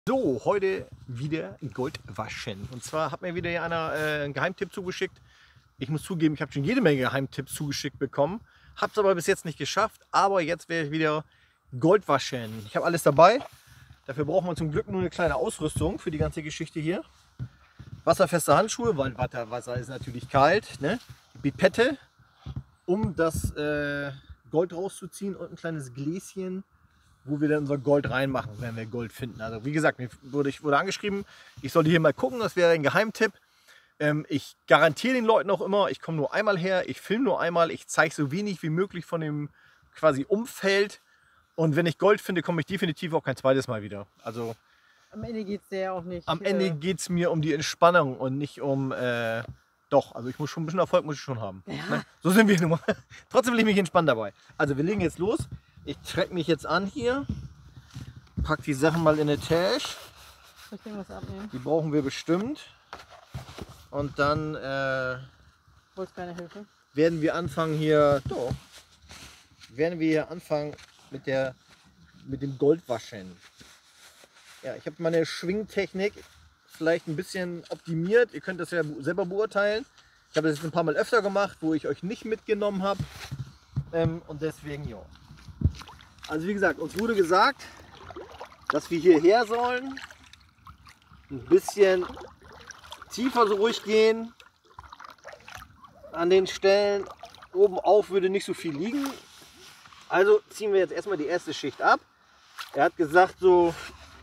So, heute wieder Gold waschen. Und zwar hat mir wieder hier einer einen Geheimtipp zugeschickt. Ich muss zugeben, ich habe schon jede Menge Geheimtipps zugeschickt bekommen. Habe es aber bis jetzt nicht geschafft. Aber jetzt werde ich wieder Gold waschen. Ich habe alles dabei. Dafür brauchen wir zum Glück nur eine kleine Ausrüstung für die ganze Geschichte hier. Wasserfeste Handschuhe, weil Wasser ist natürlich kalt. Ne? Pipette, um das Gold rauszuziehen, und ein kleines Gläschen, wo wir dann unser Gold reinmachen, wenn wir Gold finden. Also wie gesagt, ich wurde angeschrieben, ich sollte hier mal gucken, das wäre ein Geheimtipp. Ich garantiere den Leuten auch immer, ich komme nur einmal her, ich filme nur einmal, ich zeige so wenig wie möglich von dem quasi Umfeld. Und wenn ich Gold finde, komme ich definitiv auch kein zweites Mal wieder. Also am Ende geht es dir ja auch nicht. Am Ende geht es mir um die Entspannung und nicht um... Doch, also ich muss schon ein bisschen Erfolg muss ich schon haben. Ja. Ne? So sind wir nun mal. Trotzdem will ich mich entspannen dabei. Also wir legen jetzt los. Ich trecke mich jetzt an hier. Pack die Sachen mal in eine Tasche. Soll ich was abnehmen? Die brauchen wir bestimmt. Und dann Wolltest keine Hilfe? werden wir anfangen hier. Doch. Werden wir hier anfangen mit dem Goldwaschen. Ja, ich habe meine Schwingtechnik vielleicht ein bisschen optimiert. Ihr könnt das ja selber beurteilen. Ich habe das jetzt ein paar Mal öfter gemacht, wo ich euch nicht mitgenommen habe. Und deswegen, ja. Also wie gesagt, uns wurde gesagt, dass wir hierher sollen. Ein bisschen tiefer so ruhig gehen. An den Stellen oben auf würde nicht so viel liegen. Also ziehen wir jetzt erstmal die erste Schicht ab. Er hat gesagt, so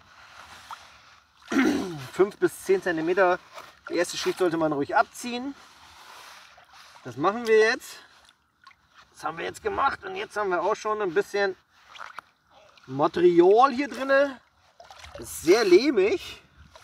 5 bis 10 cm. Die erste Schicht sollte man ruhig abziehen. Das machen wir jetzt. Das haben wir jetzt gemacht und jetzt haben wir auch schon ein bisschen Material hier drin. Ist sehr lehmig.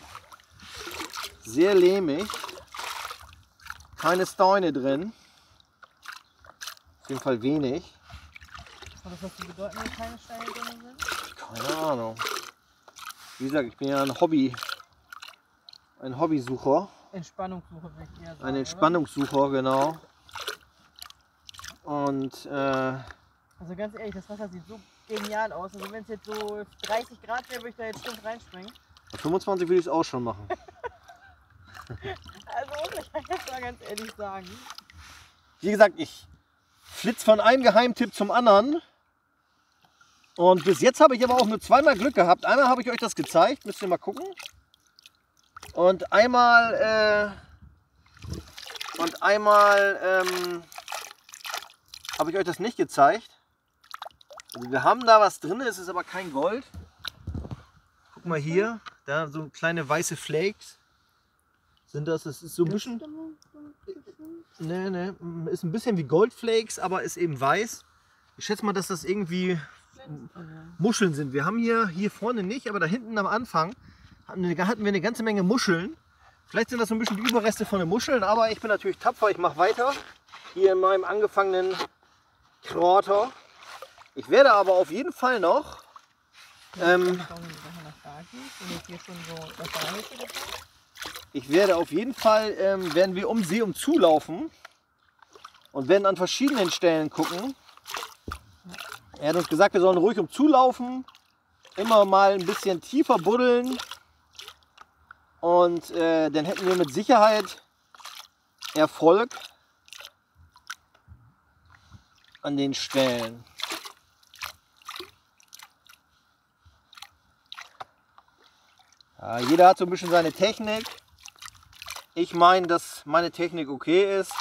Sehr lehmig. Keine Steine drin. Auf jeden Fall wenig. Aber das was bedeuten, wenn keine Steine drin sind? Keine Ahnung. Wie gesagt, ich bin ja ein Hobbysucher. Entspannungssuche würde ich eher sagen. Ein Entspannungssucher, genau. Und also ganz ehrlich, das Wasser sieht so genial aus. Also wenn es jetzt so 30 Grad wäre, würde ich da jetzt stumpf reinspringen. bei 25 würde ich es auch schon machen. Also muss ich jetzt mal ganz ehrlich sagen. Wie gesagt, ich flitze von einem Geheimtipp zum anderen. Und bis jetzt habe ich aber auch nur zweimal Glück gehabt. Einmal habe ich euch das gezeigt, müsst ihr mal gucken. Und einmal habe ich euch das nicht gezeigt. Also wir haben da was drin, es ist aber kein Gold. Guck mal hier, da so kleine weiße Flakes sind das. Es ist so ein bisschen, ist ein bisschen wie Goldflakes, aber ist eben weiß. Ich schätze mal, dass das irgendwie Muscheln sind. Wir haben hier vorne nicht, aber da hinten am Anfang hatten wir eine ganze Menge Muscheln. Vielleicht sind das so ein bisschen die Überreste von den Muscheln, aber ich bin natürlich tapfer, ich mache weiter hier in meinem angefangenen Krater. Ich werde aber auf jeden Fall noch werden wir um See zulaufen und werden an verschiedenen Stellen gucken. Er hat uns gesagt, wir sollen ruhig zulaufen, immer mal ein bisschen tiefer buddeln und dann hätten wir mit Sicherheit Erfolg an den Stellen. Ja, jeder hat so ein bisschen seine Technik. Ich meine, dass meine Technik okay ist.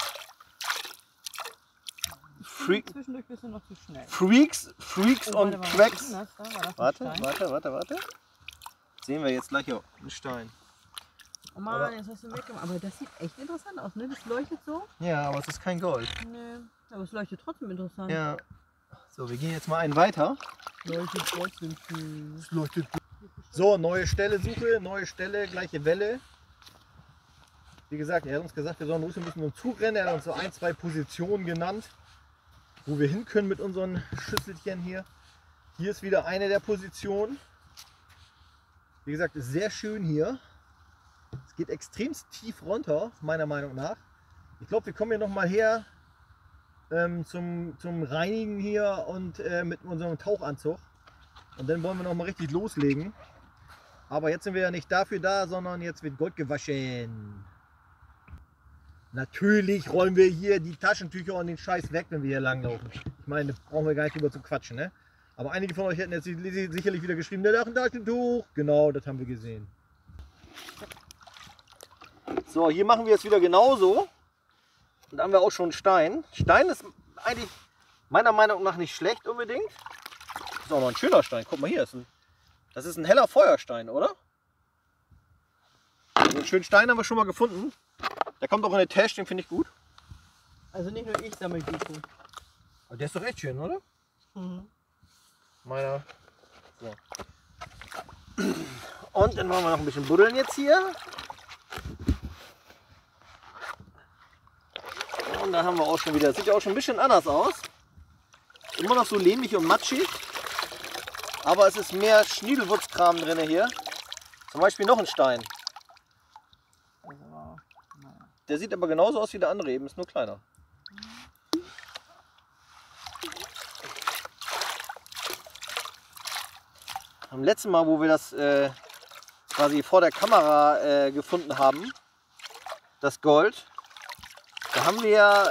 Zwischendurch bist du noch zu schnell. Freaks und Cracks. Warte. Sehen wir jetzt gleich auch einen Stein. Oh Mann, jetzt hast du weggemacht. Aber das sieht echt interessant aus, ne? Das leuchtet so. Ja, aber es ist kein Gold. Nee, aber es leuchtet trotzdem interessant. Ja. So, wir gehen jetzt mal einen weiter. Leuchtet trotzdem schön. Es leuchtet. So, neue Stelle suche, neue Stelle, gleiche Welle. Wie gesagt, er hat uns gesagt, wir sollen ruhig ein bisschen um Zug rennen. Er hat uns so 1, 2 Positionen genannt, wo wir hin können mit unseren Schüsselchen hier. Hier ist wieder eine der Positionen. Wie gesagt, ist sehr schön hier. Es geht extrem tief runter, meiner Meinung nach. Ich glaube, wir kommen hier nochmal her zum Reinigen hier und mit unserem Tauchanzug. Und dann wollen wir nochmal richtig loslegen. Aber jetzt sind wir ja nicht dafür da, sondern jetzt wird Gold gewaschen. Natürlich räumen wir hier die Taschentücher und den Scheiß weg, wenn wir hier langlaufen. Ich meine, da brauchen wir gar nicht drüber zu quatschen, ne? Aber einige von euch hätten jetzt sicherlich wieder geschrieben, der hat ein Taschentuch. Genau, das haben wir gesehen. So, hier machen wir es wieder genauso. Und da haben wir auch schon Stein. Stein ist eigentlich meiner Meinung nach nicht schlecht unbedingt. Das ist auch noch ein schöner Stein. Guck mal hier, das ist ein heller Feuerstein, oder? So einen schönen Stein haben wir schon mal gefunden. Der kommt auch in der Tasche, den finde ich gut. Also nicht nur ich sammle Deko. Aber der ist doch echt schön, oder? Mhm. Meiner. So. Und dann wollen wir noch ein bisschen buddeln jetzt hier. Und da haben wir auch schon wieder, das sieht ja auch schon ein bisschen anders aus. Immer noch so lehmig und matschig. Aber es ist mehr Schniedelwurzkram drin hier. Zum Beispiel noch ein Stein. Der sieht aber genauso aus wie der andere eben, ist nur kleiner. Am letzten Mal, wo wir das quasi vor der Kamera gefunden haben, das Gold, da haben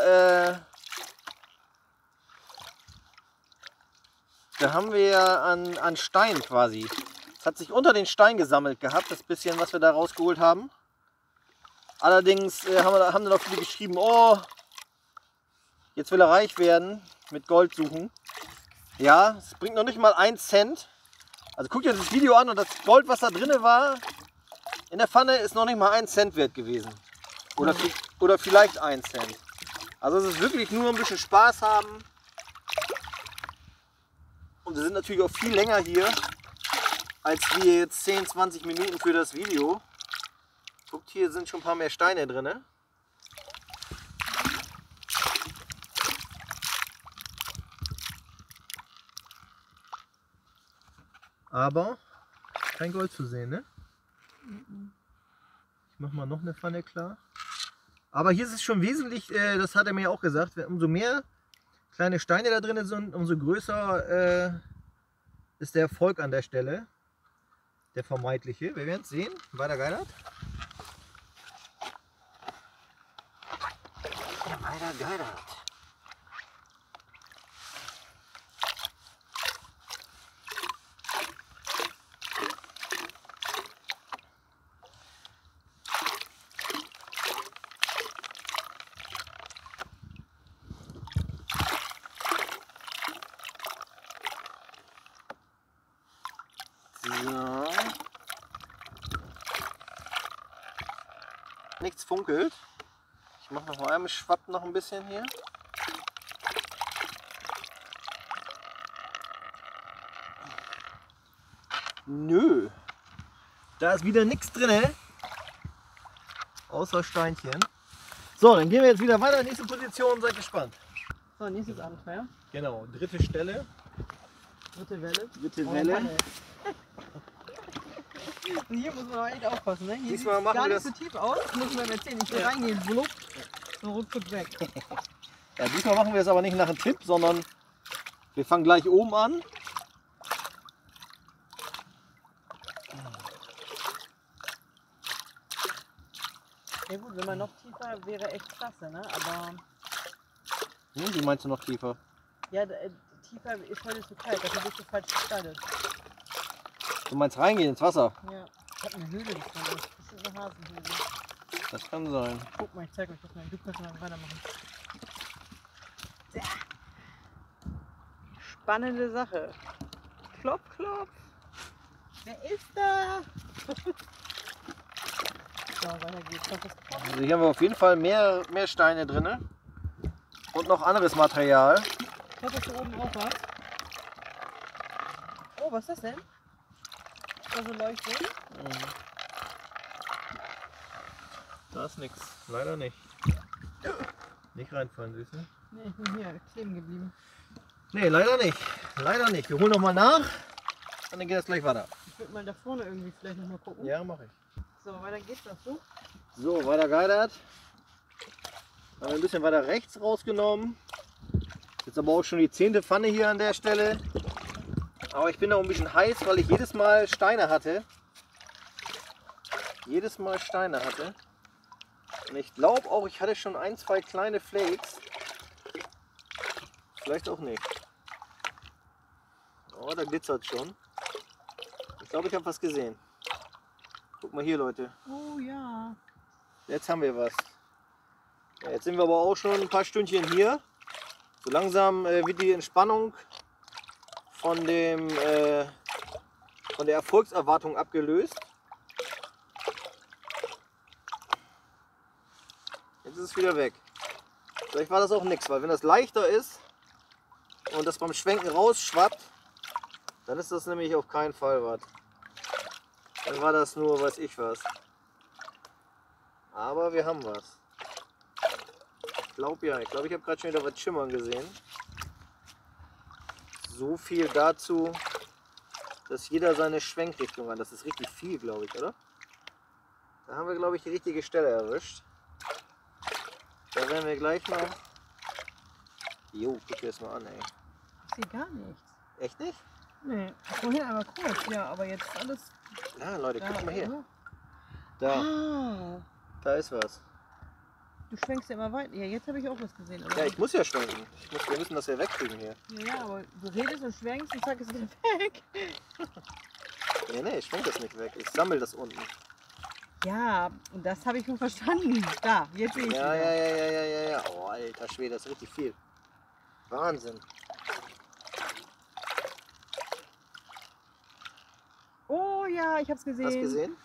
wir an Stein quasi. Es hat sich unter den Stein gesammelt gehabt, das bisschen, was wir da rausgeholt haben. Allerdings haben dann auch viele geschrieben, oh, jetzt will er reich werden, mit Gold suchen. Ja, es bringt noch nicht mal 1 Cent. Also guckt euch das Video an und das Gold, was da drin war, in der Pfanne ist noch nicht mal 1 Cent wert gewesen. Oder vielleicht 1 Cent. Also es ist wirklich nur ein bisschen Spaß haben. Und wir sind natürlich auch viel länger hier, als wir jetzt 10, 20 Minuten für das Video. Guckt, hier sind schon ein paar mehr Steine drin. Aber kein Gold zu sehen, ne? Ich mache mal noch eine Pfanne klar. Aber hier ist es schon wesentlich, das hat er mir auch gesagt, umso mehr kleine Steine da drin sind, umso größer ist der Erfolg an der Stelle. Der vermeintliche. Wir werden es sehen. Weiter geilert. Weiter geilert. So. Nichts funkelt. Ich mache noch mal einmal, schwappt noch ein bisschen hier. Nö. Da ist wieder nichts drin. Außer Steinchen. So, dann gehen wir jetzt wieder weiter. Nächste Position, seid gespannt. So, nächstes Abenteuer. Genau, dritte Stelle. Dritte Welle. Dritte Welle. Mann, und hier muss man auch echt aufpassen, ne? Hier Diesmal sieht machen gar wir nicht so tief aus, muss ich mal erzählen. Ich will reingehen, blub, so ruckzuck weg. Ja, diesmal machen wir es aber nicht nach einem Tipp, sondern wir fangen gleich oben an. Ja gut, wenn man noch tiefer wäre, echt klasse, ne? Aber Wie meinst du noch tiefer? ja, tiefer ist heute zu kalt, dafür bist du falsch gestaltet. Du meinst reingehen ins Wasser? Ja, ich habe eine Höhle gefunden, das ist bestimmt eine Hasenhöhle. Das kann sein. Guck mal, ich zeig euch das mal, du kannst mal weitermachen. Ja. Spannende Sache. Klopf, klopf. Wer ist da? So, weiter geht's. Also hier haben wir auf jeden Fall mehr Steine drin. Und noch anderes Material. Hast du oben drauf was? Oh, was ist das denn? Da so leuchtet? Da ist nichts. Leider nicht. Nicht reinfallen, süß, ne? Ne, ich bin hier kleben geblieben. Ne, leider nicht. Leider nicht. Wir holen noch mal nach. Und dann geht das gleich weiter. Ich würde mal da vorne irgendwie vielleicht noch mal gucken. Ja, mache ich. So, weiter geht's dazu. So, weiter geidert. Haben wir ein bisschen weiter rechts rausgenommen. Jetzt aber auch schon die 10. Pfanne hier an der Stelle. Aber ich bin da ein bisschen heiß, weil ich jedes Mal Steine hatte. jedes Mal Steine hatte. Und ich glaube auch, ich hatte schon ein, zwei kleine Flakes. Vielleicht auch nicht. Oh, da glitzert schon. Ich glaube, ich habe was gesehen. Guck mal hier, Leute. Oh ja. Jetzt haben wir was. Ja, jetzt sind wir aber auch schon ein paar Stündchen hier. So langsam wird die Entspannung von der Erfolgserwartung abgelöst. Jetzt ist es wieder weg. Vielleicht war das auch nichts, weil wenn das leichter ist und das beim Schwenken rausschwappt, dann ist das nämlich auf keinen Fall was. Dann war das nur, weiß ich was. Aber wir haben was. Ich glaube ja, ich habe gerade schon wieder was schimmern gesehen. So viel dazu, dass jeder seine Schwenkrichtung hat. Das ist richtig viel, glaube ich, oder? Da haben wir, glaube ich, die richtige Stelle erwischt. Da werden wir gleich noch... Jo, guck dir das mal an, ey. Ich sehe gar nichts. Echt nicht? Nee, vorhin einmal kurz, ja, aber jetzt ist alles... Ja, Leute, da, guck mal hier. oder? Da, Ah, da ist was. du schwenkst ja immer weiter. Ja, jetzt habe ich auch was gesehen. Aber Ja, ich muss ja schwenken. Wir müssen das ja wegkriegen hier. ja, aber du redest und schwenkst und zack, ist wieder weg. Nee, ich schwenke das nicht weg. Ich sammle das unten. Ja, und das habe ich schon verstanden. Da, jetzt sehe ich Ja, wieder. ja. Oh, alter Schwede, das ist richtig viel. Wahnsinn. Oh ja, ich habe es gesehen. Hast du gesehen?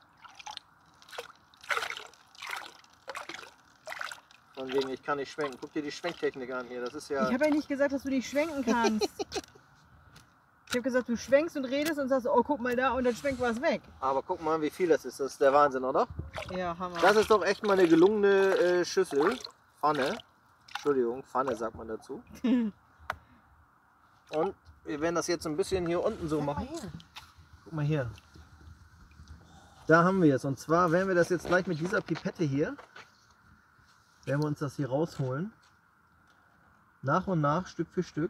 Von wegen, ich kann nicht schwenken. Guck dir die Schwenktechnik an hier. Das ist ja... Ich habe ja nicht gesagt, dass du nicht schwenken kannst. Ich habe gesagt, du schwenkst und redest und sagst, oh, guck mal da und dann schwenkt was weg. Aber guck mal, wie viel das ist. Das ist der Wahnsinn, oder? Ja, Hammer. Das ist doch echt mal eine gelungene Schüssel. Pfanne. Entschuldigung, Pfanne sagt man dazu. Und wir werden das jetzt ein bisschen hier unten so machen. Guck mal hier. Da haben wir es. Und zwar werden wir das jetzt gleich mit dieser Pipette hier, werden wir uns das hier rausholen. Nach und nach, Stück für Stück.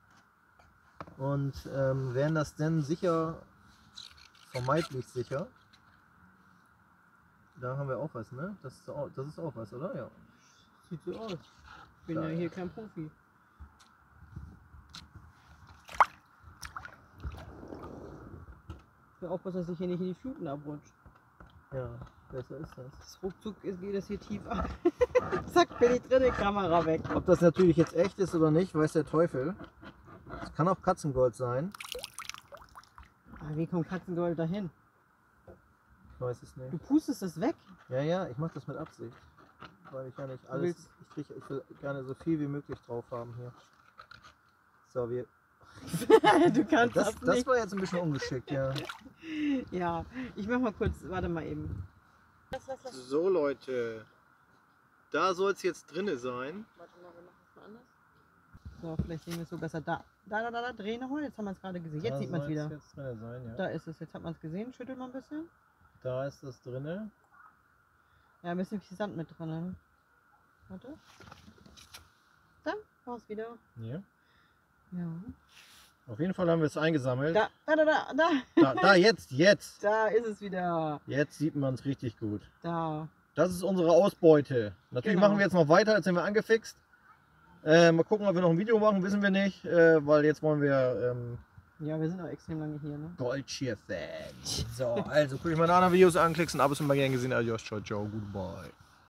Und werden das dann sicher, vermeintlich sicher. Da haben wir auch was, ne? Das ist auch was, oder? Ja. Sieht so aus. Ich bin ja hier kein Profi. Ich will aufpassen, dass ich hier nicht in die Fluten abrutsche. Ja, besser ist das. Das ruckzuck geht das hier tief ab. Zack, bin ich drin, die Kamera weg. Ob das natürlich jetzt echt ist oder nicht, weiß der Teufel. Es kann auch Katzengold sein. Aber wie kommt Katzengold dahin? Ich weiß es nicht. Du pustest das weg? Ja, ich mache das mit Absicht. Weil ich ja nicht alles. Ich will gerne so viel wie möglich drauf haben hier. So, wir. Du kannst das Das nicht. war jetzt ein bisschen ungeschickt, ja. Ja, ich mach mal kurz, warte mal eben. So Leute, da soll es jetzt drinne sein. Warte mal, wir machen es mal anders. So, vielleicht sehen wir es so besser. Da, drehen nochmal. Jetzt haben wir es gerade gesehen. Jetzt sieht man es wieder. Jetzt drinne sein, ja. Da ist es. Jetzt hat man es gesehen. Schüttelt mal ein bisschen. Da ist das drinne. Ja, ein bisschen viel Sand mit drin. Warte. Dann war es wieder. Ja. Ja. Auf jeden Fall haben wir es eingesammelt. Da. Jetzt. Da ist es wieder. Jetzt sieht man es richtig gut. Da. Das ist unsere Ausbeute. Natürlich Genau. machen wir jetzt noch weiter, jetzt sind wir angefixt. Mal gucken, ob wir noch ein Video machen, wissen wir nicht, weil jetzt wollen wir Ja, wir sind auch extrem lange hier, ne? Goldschiffe. So, also guck ich mal nach anderen Videos an, klickst ein Abo, ist immer gern gesehen. Adios, ciao, ciao, goodbye.